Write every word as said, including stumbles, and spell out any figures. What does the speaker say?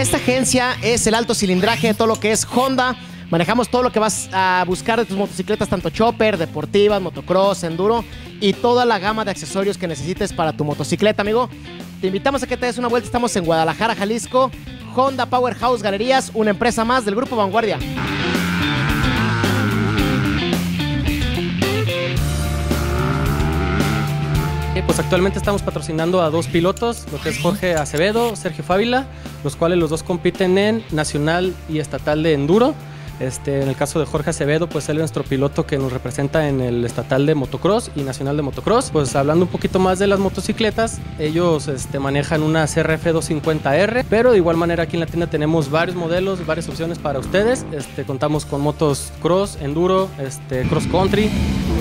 esta agencia es el alto cilindraje de todo lo que es Honda. Manejamos todo lo que vas a buscar de tus motocicletas, tanto chopper, deportivas, motocross, enduro y toda la gama de accesorios que necesites para tu motocicleta, amigo. Te invitamos a que te des una vuelta. Estamos en Guadalajara, Jalisco. Honda Powerhouse Galerías, una empresa más del Grupo Vanguardia. Pues actualmente estamos patrocinando a dos pilotos, lo que es Jorge Acevedo, Sergio Fávila, los cuales los dos compiten en nacional y estatal de enduro. Este, en el caso de Jorge Acevedo, pues él es nuestro piloto que nos representa en el estatal de motocross y nacional de motocross. Pues hablando un poquito más de las motocicletas, ellos este, manejan una C R F doscientos cincuenta R, pero de igual manera aquí en la tienda tenemos varios modelos, varias opciones para ustedes. Este, contamos con motos cross, enduro, este, cross country,